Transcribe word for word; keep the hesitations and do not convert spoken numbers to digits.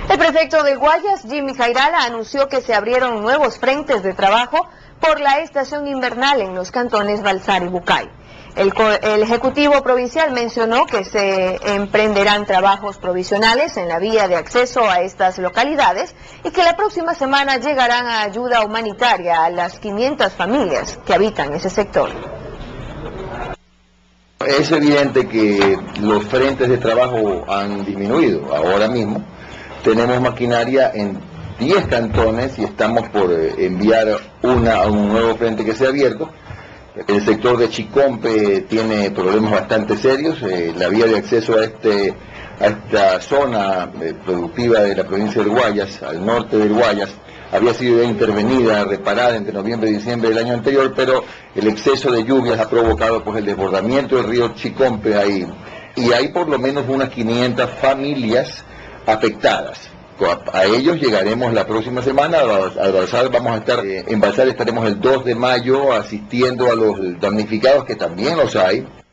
El prefecto de Guayas, Jimmy Jairala, anunció que se abrieron nuevos frentes de trabajo por la estación invernal en los cantones Balsar y Bucay. El, el Ejecutivo Provincial mencionó que se emprenderán trabajos provisionales en la vía de acceso a estas localidades y que la próxima semana llegarán a ayuda humanitaria a las quinientas familias que habitan ese sector. Es evidente que los frentes de trabajo han disminuido. Ahora mismo tenemos maquinaria en diez cantones y estamos por enviar una a un nuevo frente que se ha abierto. El sector de Chicompe tiene problemas bastante serios. Eh, la vía de acceso a, este, a esta zona eh, productiva de la provincia del Guayas, al norte del Guayas, había sido intervenida, reparada entre noviembre y diciembre del año anterior, pero el exceso de lluvias ha provocado pues el desbordamiento del río Chicompe ahí. Y hay por lo menos unas quinientas familias afectadas. A ellos llegaremos la próxima semana. A Balsar vamos a estar, eh, en Balsar estaremos el dos de mayo asistiendo a los damnificados, que también los hay.